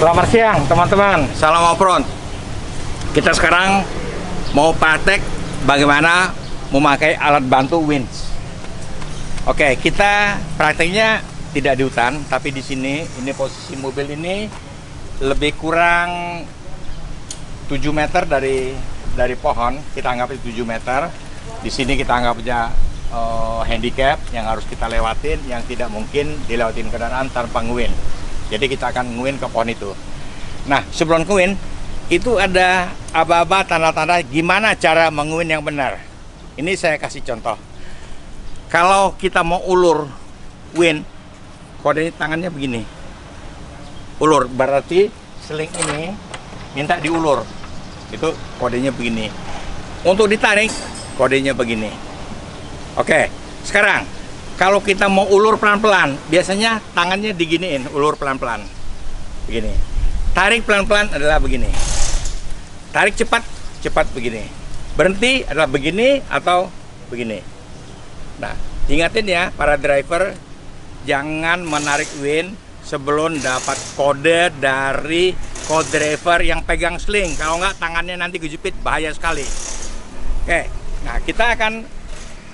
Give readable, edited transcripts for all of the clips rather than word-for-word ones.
Selamat siang teman-teman, salam off-road. Kita sekarang mau praktek bagaimana memakai alat bantu winch. Oke, kita prakteknya tidak di hutan, tapi di sini. Ini posisi mobil ini lebih kurang 7 meter dari pohon. Kita anggap itu 7 meter. Di sini kita anggapnya handicap yang harus kita lewatin, yang tidak mungkin dilewatin kendaraan tanpa nge-win. Jadi kita akan nge-win ke pohon itu. Nah, sebelum nge-win itu ada aba-aba tanda-tanda gimana cara menge-win yang benar. Ini saya kasih contoh. Kalau kita mau ulur win, kode tangannya begini. Ulur berarti seling ini minta diulur. Itu kodenya begini. Untuk ditarik kodenya begini. Oke, sekarang kalau kita mau ulur pelan-pelan, biasanya tangannya diginiin, ulur pelan-pelan. Begini. Tarik pelan-pelan adalah begini. Tarik cepat, cepat begini. Berhenti adalah begini atau begini. Nah, ingatin ya para driver, jangan menarik win sebelum dapat kode dari co-driver yang pegang sling. Kalau nggak, tangannya nanti kejepit, bahaya sekali. Oke, nah kita akan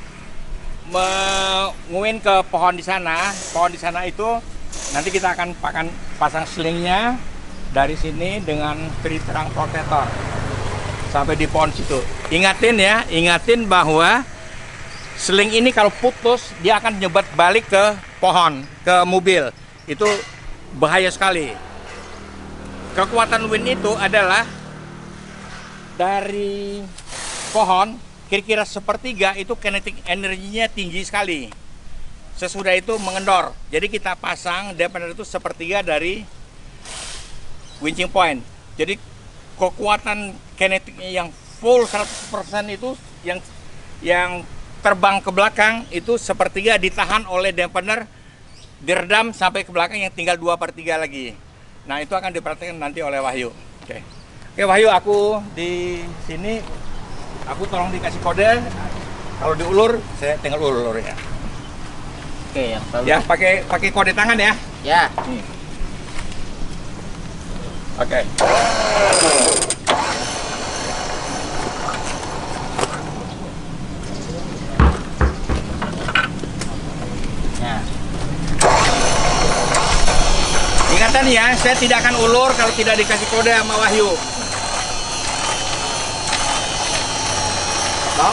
menguin ke pohon di sana. Pohon di sana itu nanti kita akan pasang slingnya dari sini dengan tree trunk protector sampai di pohon situ. Ingatin ya, ingatin bahwa sling ini kalau putus dia akan nyebat balik ke pohon, ke mobil. Itu bahaya sekali. Kekuatan wind itu adalah dari pohon kira-kira sepertiga, itu kinetic energinya tinggi sekali. Sesudah itu mengendor. Jadi kita pasang depender itu sepertiga dari winching point. Jadi kekuatan kinetiknya yang full 100% itu yang terbang ke belakang itu sepertiga ditahan oleh dampener, diredam sampai ke belakang yang tinggal 2/3 lagi. Nah, itu akan diperhatikan nanti oleh Wahyu. Oke, Wahyu, aku di sini. Aku tolong dikasih kode. Kalau diulur, saya tinggal ulur ya. Oke, yang ya pakai kode tangan ya. Ya. Nih. Oke. Ya. Ingatan ya, saya tidak akan ulur kalau tidak dikasih kode sama Wahyu. Stop.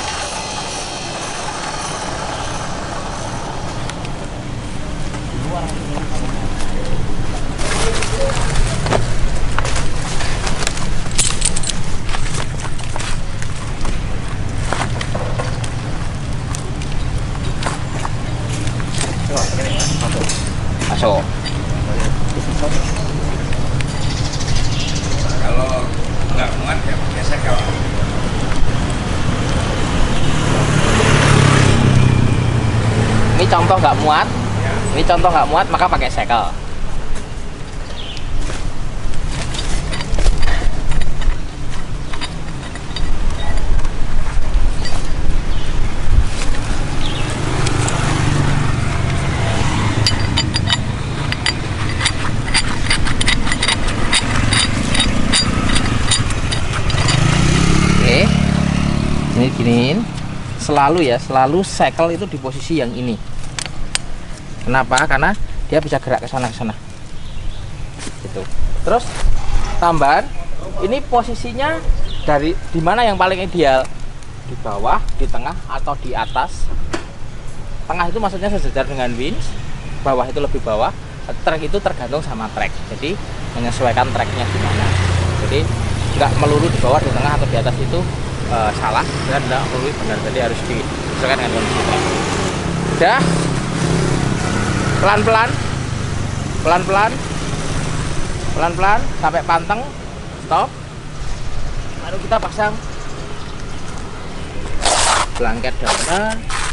Masuk. Kalau nggak muat ya pakai sekel. Ini contoh nggak muat. Ya. Ini contoh nggak muat, maka pakai sekel. Oke. Ini giniin. Selalu sekel itu di posisi yang ini. Kenapa? Karena dia bisa gerak ke sana gitu. Terus tambahan, ini posisinya dari di mana yang paling ideal? Di bawah, di tengah, atau di atas? Tengah itu maksudnya sejajar dengan winch, bawah itu lebih bawah. Trek itu tergantung sama trek. Jadi menyesuaikan treknya di mana. Jadi nggak melulu di bawah, di tengah, atau di atas itu salah, dan tidak perlu benar. Jadi harus disesuaikan dengan kondisi trek. Udah, pelan-pelan sampai panteng, stop. Lalu kita pasang blanket dampener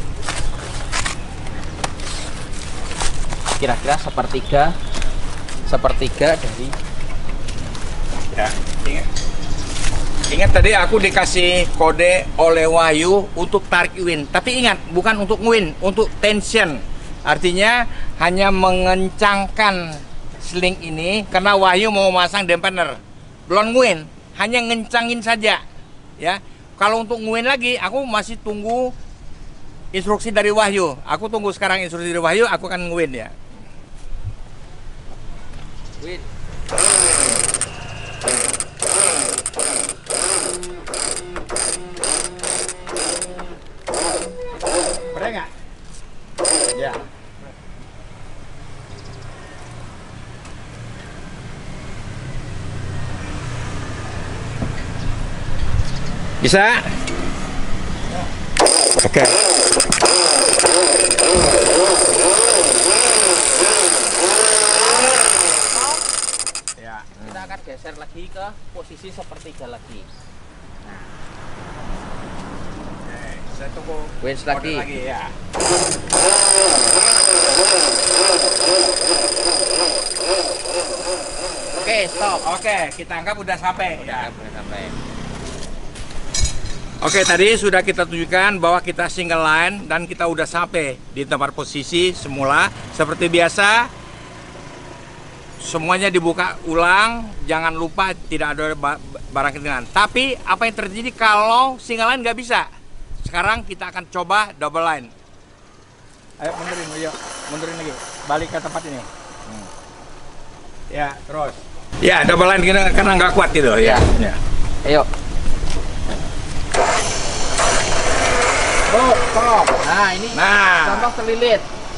kira-kira sepertiga dari Ya, ingat tadi aku dikasih kode oleh Wahyu untuk tarik win. Tapi ingat, bukan untuk win, untuk tension. Artinya hanya mengencangkan sling ini karena Wahyu mau masang dampener. Belum nguin, hanya ngencangin saja. Ya. Kalau untuk nguin lagi, aku masih tunggu instruksi dari Wahyu. Aku tunggu sekarang instruksi dari Wahyu, aku akan nguin ya. Win. Boleh nggak? Ya. Bisa? Oke. Ya. Kita akan geser lagi ke posisi sepertiga lagi. Oke, saya tunggu Winch mode lagi. ya. Oke, stop. Oke, kita anggap udah sampai ya. Boleh sampai. Oke, tadi sudah kita tunjukkan bahwa kita single line dan kita udah sampai di tempat posisi semula. Seperti biasa, semuanya dibuka ulang. Jangan lupa tidak ada barang ketinggalan. Tapi apa yang terjadi kalau single line nggak bisa? Sekarang kita akan coba double line. Ayo mundurin, ayo mundurin lagi. Balik ke tempat ini. Ya, terus. Ya, double line karena nggak kuat gitu ya. Ya. Ayo. Stop. Nah, ini contoh terlilit.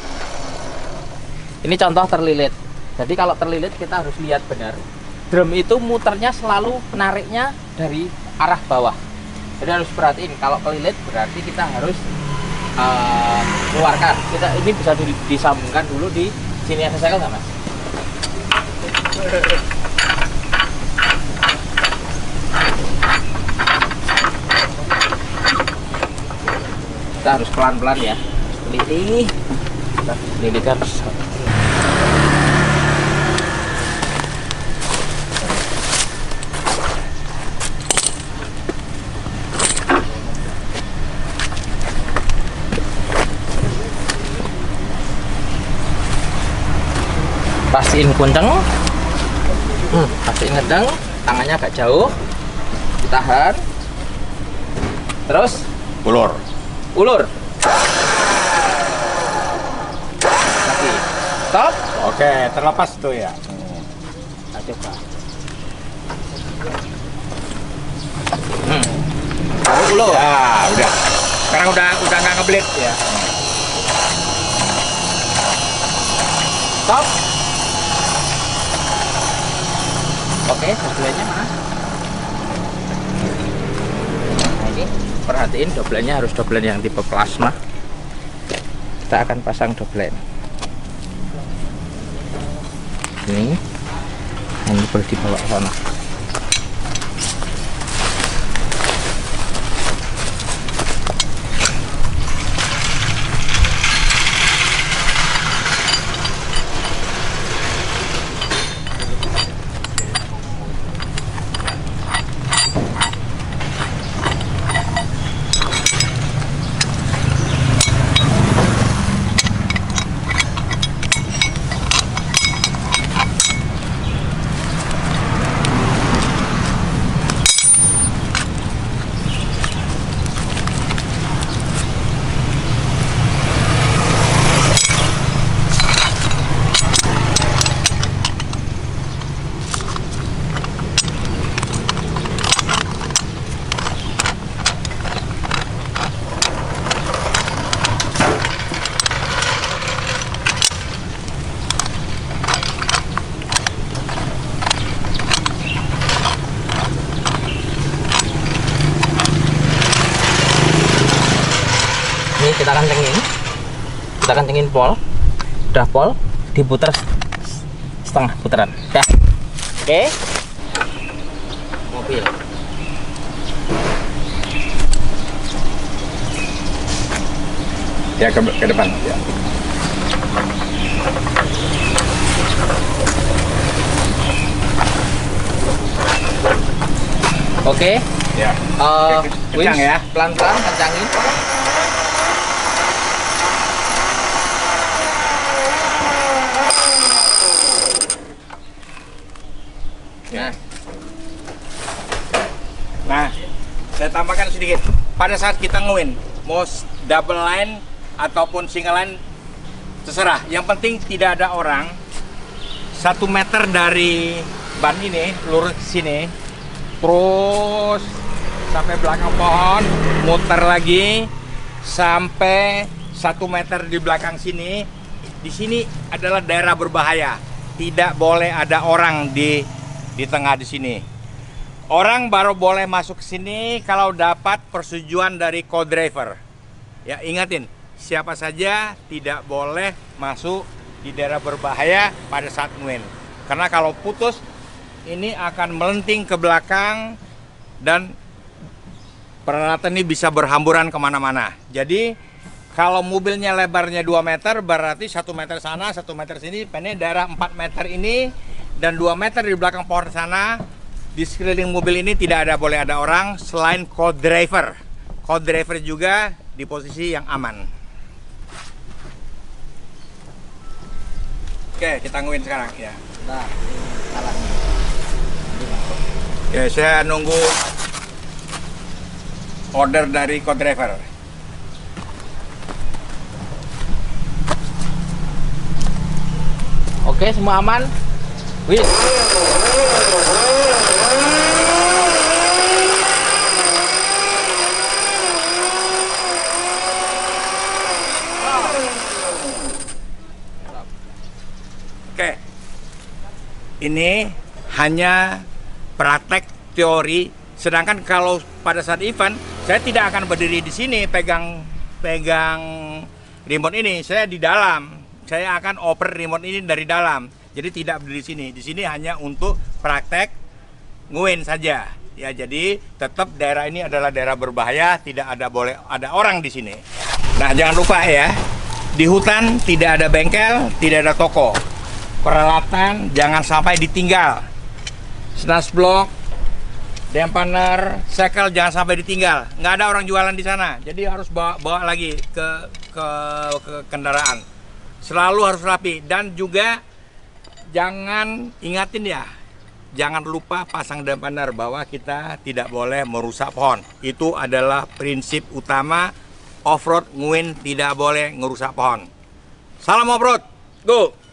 Ini contoh terlilit. Jadi kalau terlilit kita harus lihat benar. Drum itu muternya selalu nariknya dari arah bawah. Jadi harus perhatiin kalau kelilit berarti kita harus keluarkan. Ini bisa disambungkan dulu di sini ada segel nggak, Mas? Kita harus pelan-pelan ya, teliti, lilitkan. Pastiin kenceng, pastiin ngedeng, tangannya agak jauh, ditahan, terus Ulur. ulur lagi, stop. Oke, terlepas tuh ya. Nah, coba baru ulur. Ya, udah. Sekarang udah nggak ngeblit ya. Stop. Oke, doblennya mana? Nah, ini perhatiin doblennya harus doblen yang tipe plasma. Kita akan pasang doblen ini boleh dibawa ke sana. Kita kencengin pol, udah pol, diputer setengah putaran, dah. Oke, mobil. Ya ke depan. Ya. Oke. Ya. Kencang ya. Pelan-pelan kencangin. Nah, saya tambahkan sedikit. Pada saat kita nge-wind, mau double line ataupun single line, terserah. Yang penting tidak ada orang. 1 meter dari ban ini, lurus ke sini, terus sampai belakang pohon, muter lagi sampai 1 meter di belakang sini. Di sini adalah daerah berbahaya. Tidak boleh ada orang di tengah di sini. Orang baru boleh masuk ke sini kalau dapat persetujuan dari co-driver. Ya, ingatin, siapa saja tidak boleh masuk di daerah berbahaya pada saat nge-wind. Karena kalau putus, ini akan melenting ke belakang dan peralatan ini bisa berhamburan kemana-mana. Jadi kalau mobilnya lebarnya 2 meter, berarti 1 meter sana, 1 meter sini, ini daerah 4 meter ini, dan 2 meter di belakang pohon sana. Di sekeliling mobil ini tidak boleh ada orang selain co-driver. Co-driver juga di posisi yang aman. Oke, kita nge-wind sekarang ya. Nah, salah. Oke, saya nunggu order dari co-driver. Oke, semua aman. Wih. Oke, ini hanya praktek teori. Sedangkan kalau pada saat event, saya tidak akan berdiri di sini pegang remote ini. Saya di dalam. Saya akan oper remote ini dari dalam. Jadi tidak berdiri di sini. Di sini hanya untuk praktek nge-wind saja. Ya, jadi tetap daerah ini adalah daerah berbahaya. Tidak boleh ada orang di sini. Nah, jangan lupa ya. Di hutan tidak ada bengkel, tidak ada toko. Peralatan jangan sampai ditinggal. Snaz block, dampener, sekel jangan sampai ditinggal. Nggak ada orang jualan di sana. Jadi harus bawa lagi ke kendaraan. Selalu harus rapi. Dan juga jangan, ingatin ya, jangan lupa pasang dampener, bahwa kita tidak boleh merusak pohon. Itu adalah prinsip utama off-road nge-wind, tidak boleh ngerusak pohon. Salam off-road, go!